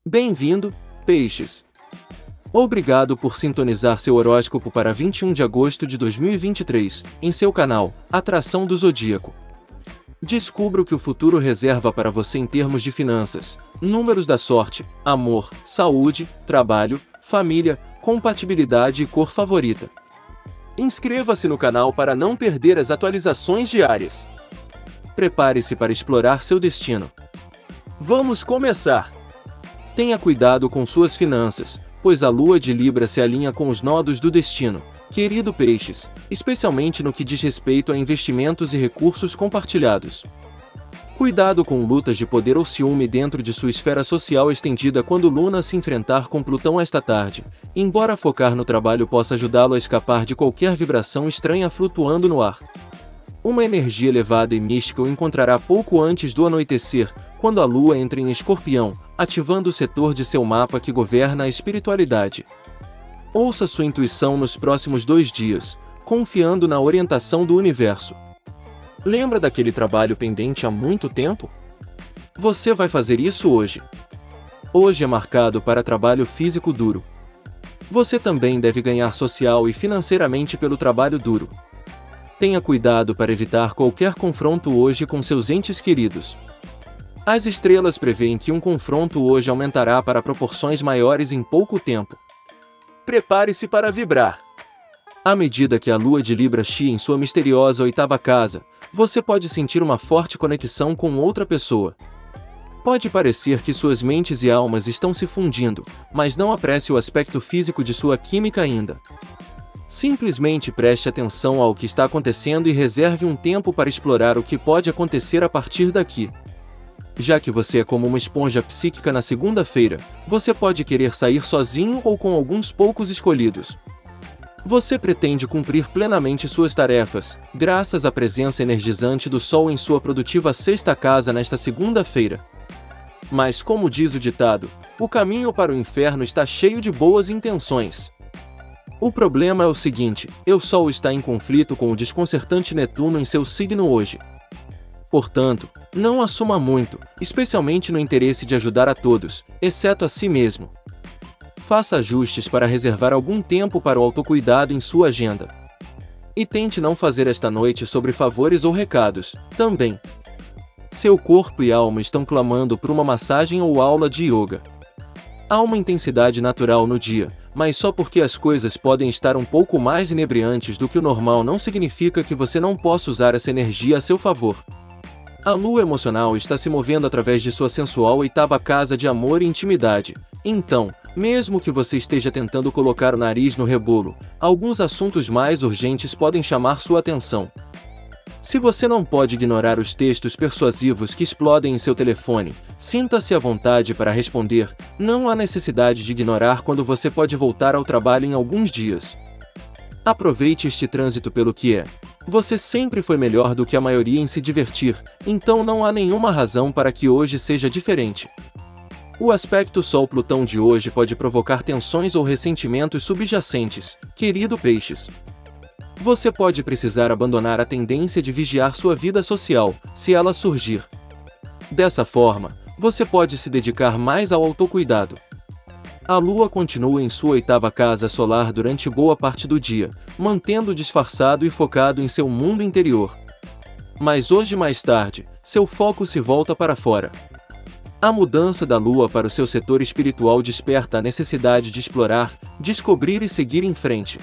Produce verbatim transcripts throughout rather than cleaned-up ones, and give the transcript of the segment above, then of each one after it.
Bem-vindo, Peixes! Obrigado por sintonizar seu horóscopo para vinte e um de agosto de dois mil e vinte e três, em seu canal, Atração do Zodíaco. Descubra o que o futuro reserva para você em termos de finanças, números da sorte, amor, saúde, trabalho, família, compatibilidade e cor favorita. Inscreva-se no canal para não perder as atualizações diárias. Prepare-se para explorar seu destino. Vamos começar! Tenha cuidado com suas finanças, pois a lua de Libra se alinha com os nodos do destino, querido Peixes, especialmente no que diz respeito a investimentos e recursos compartilhados. Cuidado com lutas de poder ou ciúme dentro de sua esfera social estendida quando Luna se enfrentar com Plutão esta tarde, embora focar no trabalho possa ajudá-lo a escapar de qualquer vibração estranha flutuando no ar. Uma energia elevada e mística o encontrará pouco antes do anoitecer, quando a Lua entra em Escorpião, ativando o setor de seu mapa que governa a espiritualidade. Ouça sua intuição nos próximos dois dias, confiando na orientação do universo. Lembra daquele trabalho pendente há muito tempo? Você vai fazer isso hoje. Hoje é marcado para trabalho físico duro. Você também deve ganhar social e financeiramente pelo trabalho duro. Tenha cuidado para evitar qualquer confronto hoje com seus entes queridos. As estrelas prevêem que um confronto hoje aumentará para proporções maiores em pouco tempo. Prepare-se para vibrar. À medida que a lua de Libra chia em sua misteriosa oitava casa, você pode sentir uma forte conexão com outra pessoa. Pode parecer que suas mentes e almas estão se fundindo, mas não apresse o aspecto físico de sua química ainda. Simplesmente preste atenção ao que está acontecendo e reserve um tempo para explorar o que pode acontecer a partir daqui. Já que você é como uma esponja psíquica na segunda-feira, você pode querer sair sozinho ou com alguns poucos escolhidos. Você pretende cumprir plenamente suas tarefas, graças à presença energizante do Sol em sua produtiva sexta casa nesta segunda-feira. Mas como diz o ditado, o caminho para o inferno está cheio de boas intenções. O problema é o seguinte, o Sol está em conflito com o desconcertante Netuno em seu signo hoje. Portanto, não assuma muito, especialmente no interesse de ajudar a todos, exceto a si mesmo. Faça ajustes para reservar algum tempo para o autocuidado em sua agenda. E tente não fazer esta noite sobre favores ou recados, também. Seu corpo e alma estão clamando por uma massagem ou aula de yoga. Há uma intensidade natural no dia, mas só porque as coisas podem estar um pouco mais inebriantes do que o normal não significa que você não possa usar essa energia a seu favor. A lua emocional está se movendo através de sua sensual oitava casa de amor e intimidade. Então, mesmo que você esteja tentando colocar o nariz no rebolo, alguns assuntos mais urgentes podem chamar sua atenção. Se você não pode ignorar os textos persuasivos que explodem em seu telefone, sinta-se à vontade para responder, não há necessidade de ignorar quando você pode voltar ao trabalho em alguns dias. Aproveite este trânsito pelo que é. Você sempre foi melhor do que a maioria em se divertir, então não há nenhuma razão para que hoje seja diferente. O aspecto Sol-Plutão de hoje pode provocar tensões ou ressentimentos subjacentes, querido Peixes. Você pode precisar abandonar a tendência de vigiar sua vida social, se ela surgir. Dessa forma, você pode se dedicar mais ao autocuidado. A Lua continua em sua oitava casa solar durante boa parte do dia, mantendo disfarçado e focado em seu mundo interior. Mas hoje mais tarde, seu foco se volta para fora. A mudança da Lua para o seu setor espiritual desperta a necessidade de explorar, descobrir e seguir em frente.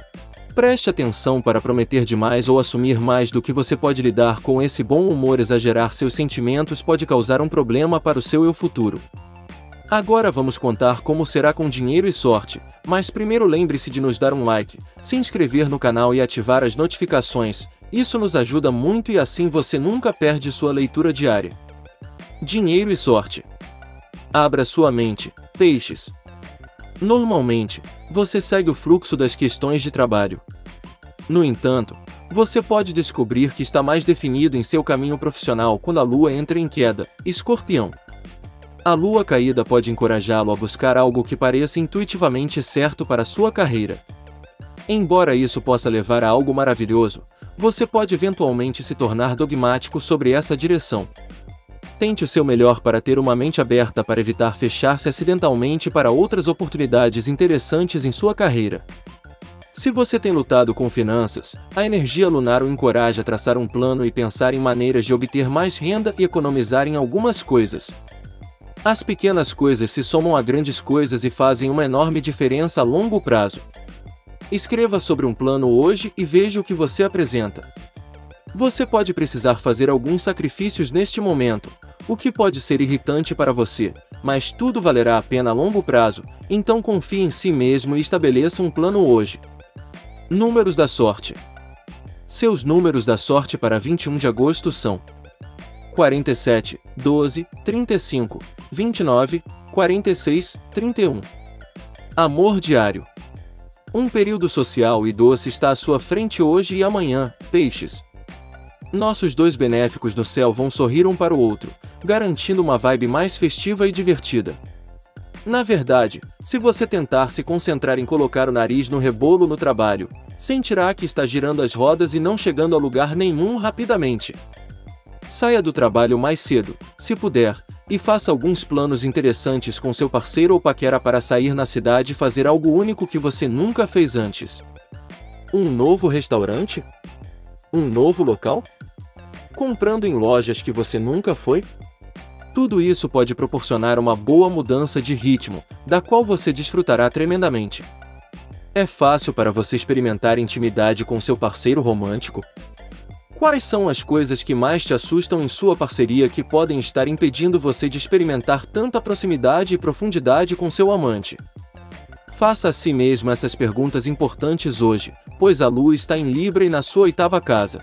Preste atenção para prometer demais ou assumir mais do que você pode lidar com esse bom humor. Exagerar seus sentimentos pode causar um problema para o seu eu futuro. Agora vamos contar como será com dinheiro e sorte, mas primeiro lembre-se de nos dar um like, se inscrever no canal e ativar as notificações, isso nos ajuda muito e assim você nunca perde sua leitura diária. Dinheiro e sorte. Abra sua mente, Peixes. Normalmente, você segue o fluxo das questões de trabalho. No entanto, você pode descobrir que está mais definido em seu caminho profissional quando a Lua entra em queda, Escorpião. A lua caída pode encorajá-lo a buscar algo que pareça intuitivamente certo para sua carreira. Embora isso possa levar a algo maravilhoso, você pode eventualmente se tornar dogmático sobre essa direção. Tente o seu melhor para ter uma mente aberta para evitar fechar-se acidentalmente para outras oportunidades interessantes em sua carreira. Se você tem lutado com finanças, a energia lunar o encoraja a traçar um plano e pensar em maneiras de obter mais renda e economizar em algumas coisas. As pequenas coisas se somam a grandes coisas e fazem uma enorme diferença a longo prazo. Escreva sobre um plano hoje e veja o que você apresenta. Você pode precisar fazer alguns sacrifícios neste momento, o que pode ser irritante para você, mas tudo valerá a pena a longo prazo, então confie em si mesmo e estabeleça um plano hoje. Números da sorte. Seus números da sorte para vinte e um de agosto são quarenta e sete, doze, trinta e cinco, vinte e nove, quarenta e seis, trinta e um. Amor diário. Um período social e doce está à sua frente hoje e amanhã, Peixes. Nossos dois benéficos no céu vão sorrir um para o outro, garantindo uma vibe mais festiva e divertida. Na verdade, se você tentar se concentrar em colocar o nariz no rebolo no trabalho, sentirá que está girando as rodas e não chegando a lugar nenhum rapidamente. Saia do trabalho mais cedo, se puder, e faça alguns planos interessantes com seu parceiro ou paquera para sair na cidade e fazer algo único que você nunca fez antes. Um novo restaurante? Um novo local? Comprando em lojas que você nunca foi? Tudo isso pode proporcionar uma boa mudança de ritmo, da qual você desfrutará tremendamente. É fácil para você experimentar intimidade com seu parceiro romântico? Quais são as coisas que mais te assustam em sua parceria que podem estar impedindo você de experimentar tanta proximidade e profundidade com seu amante? Faça a si mesmo essas perguntas importantes hoje, pois a lua está em Libra e na sua oitava casa.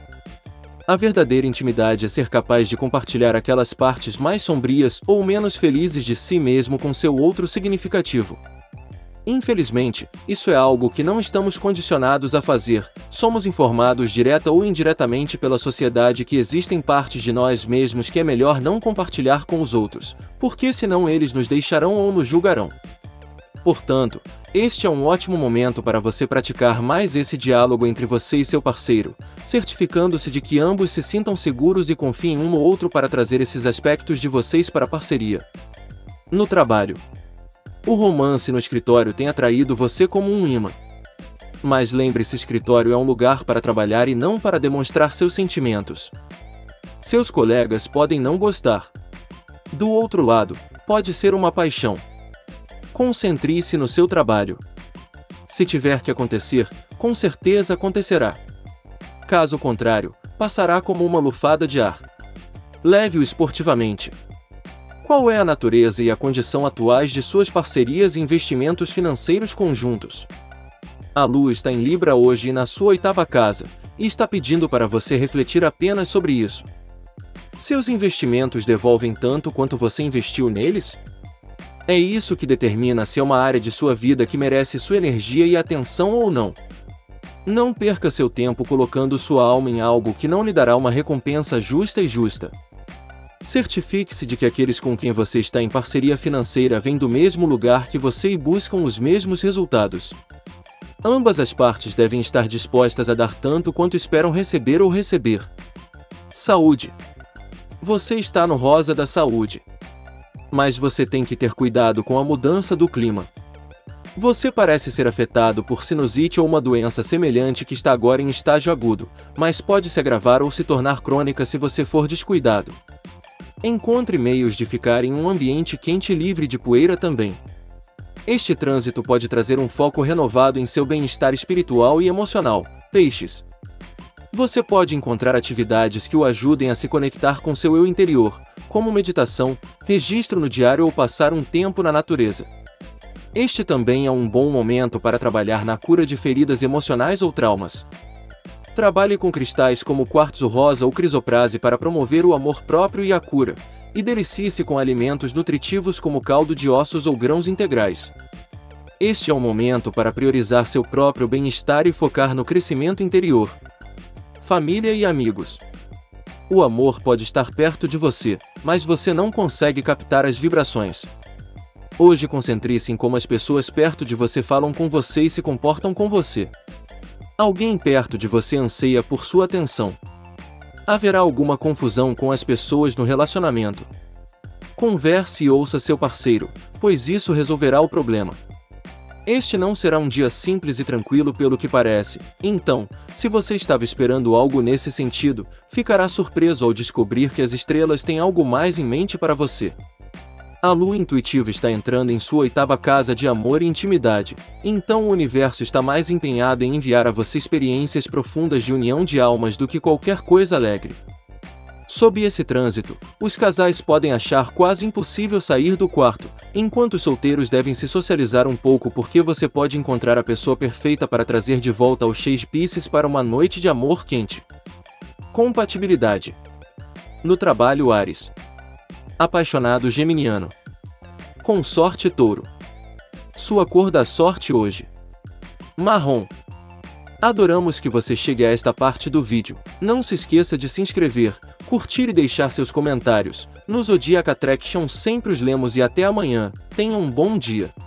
A verdadeira intimidade é ser capaz de compartilhar aquelas partes mais sombrias ou menos felizes de si mesmo com seu outro significativo. Infelizmente, isso é algo que não estamos condicionados a fazer. Somos informados direta ou indiretamente pela sociedade que existem partes de nós mesmos que é melhor não compartilhar com os outros, porque senão eles nos deixarão ou nos julgarão. Portanto, este é um ótimo momento para você praticar mais esse diálogo entre você e seu parceiro, certificando-se de que ambos se sintam seguros e confiem um no outro para trazer esses aspectos de vocês para a parceria. No trabalho. O romance no escritório tem atraído você como um imã. Mas lembre-se, escritório é um lugar para trabalhar e não para demonstrar seus sentimentos. Seus colegas podem não gostar. Do outro lado, pode ser uma paixão. Concentre-se no seu trabalho. Se tiver que acontecer, com certeza acontecerá. Caso contrário, passará como uma lufada de ar. Leve-o esportivamente. Qual é a natureza e a condição atuais de suas parcerias e investimentos financeiros conjuntos? A Lua está em Libra hoje e na sua oitava casa, e está pedindo para você refletir apenas sobre isso. Seus investimentos devolvem tanto quanto você investiu neles? É isso que determina se é uma área de sua vida que merece sua energia e atenção ou não. Não perca seu tempo colocando sua alma em algo que não lhe dará uma recompensa justa e justa. Certifique-se de que aqueles com quem você está em parceria financeira vêm do mesmo lugar que você e buscam os mesmos resultados. Ambas as partes devem estar dispostas a dar tanto quanto esperam receber ou receber. Saúde. Você está no rosa da saúde. Mas você tem que ter cuidado com a mudança do clima. Você parece ser afetado por sinusite ou uma doença semelhante que está agora em estágio agudo, mas pode se agravar ou se tornar crônica se você for descuidado. Encontre meios de ficar em um ambiente quente e livre de poeira também. Este trânsito pode trazer um foco renovado em seu bem-estar espiritual e emocional, Peixes. Você pode encontrar atividades que o ajudem a se conectar com seu eu interior, como meditação, registro no diário ou passar um tempo na natureza. Este também é um bom momento para trabalhar na cura de feridas emocionais ou traumas. Trabalhe com cristais como quartzo rosa ou crisoprase para promover o amor próprio e a cura, e delicie-se com alimentos nutritivos como caldo de ossos ou grãos integrais. Este é um momento para priorizar seu próprio bem-estar e focar no crescimento interior. Família e amigos. O amor pode estar perto de você, mas você não consegue captar as vibrações. Hoje concentre-se em como as pessoas perto de você falam com você e se comportam com você. Alguém perto de você anseia por sua atenção. Haverá alguma confusão com as pessoas no relacionamento. Converse e ouça seu parceiro, pois isso resolverá o problema. Este não será um dia simples e tranquilo pelo que parece, então, se você estava esperando algo nesse sentido, ficará surpreso ao descobrir que as estrelas têm algo mais em mente para você. A lua intuitiva está entrando em sua oitava casa de amor e intimidade, então o universo está mais empenhado em enviar a você experiências profundas de união de almas do que qualquer coisa alegre. Sob esse trânsito, os casais podem achar quase impossível sair do quarto, enquanto os solteiros devem se socializar um pouco porque você pode encontrar a pessoa perfeita para trazer de volta ao Seis de Pisces para uma noite de amor quente. Compatibilidade. No trabalho, Áries. Apaixonado geminiano. Consorte Touro. Sua cor da sorte hoje: marrom. Adoramos que você chegue a esta parte do vídeo. Não se esqueça de se inscrever, curtir e deixar seus comentários. No Zodiac Attraction sempre os lemos e até amanhã. Tenha um bom dia.